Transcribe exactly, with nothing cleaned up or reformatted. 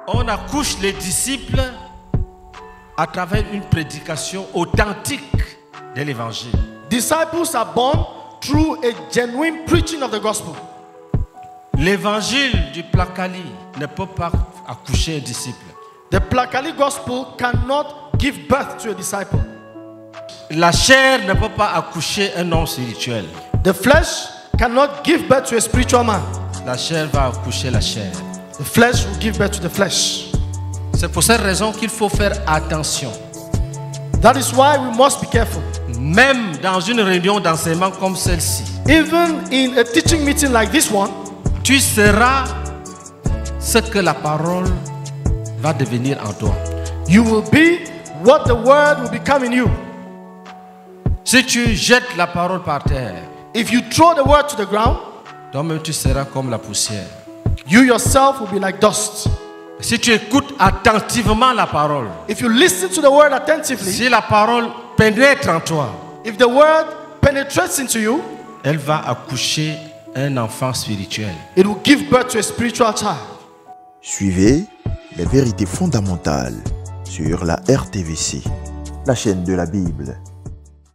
On accouche les disciples à travers une prédication authentique de l'évangile. Disciples are born through a genuine preaching of the gospel. L'évangile du Placali ne peut pas accoucher un disciple. The Placali gospel cannot give birth to a disciple. La chair ne peut pas accoucher un homme spirituel. The flesh cannot give birth to a spiritual man. La chair va accoucher la chair. The flesh will give birth to the flesh. C'est pour cette raison qu'il faut faire attention. That is why we must be careful. Même dans une réunion d'enseignement comme celle-ci, Even in a teaching meeting like this one, tu seras ce que la parole va devenir en toi. you will be what the word will become in you. Si tu jettes la parole par terre, If you throw the word to the ground, toi-même tu seras comme la poussière. you yourself will be like dust. Si tu écoutes attentivement la parole, If you listen to the word attentively, si la parole pénètre en toi, if the word penetrates into you, elle va accoucher un enfant spirituel. it will give birth to a spiritual child. Suivez les vérités fondamentales sur la R T V C, la chaîne de la Bible.